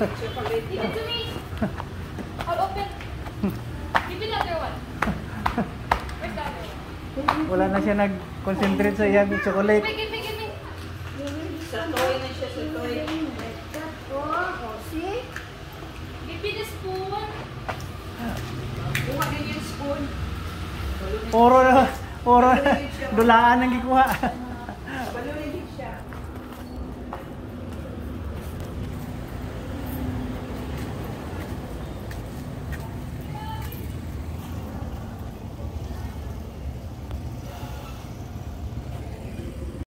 Chocolate. Give it to me. I'll open. Give me the other one. Where's the other one? Wala na siya nag-concentrate sa iyang chocolate. Give me. Sa toy na siya, sa toy. See? Give me the spoon. Kuha din yung spoon. Puro dulaan ang gikuha.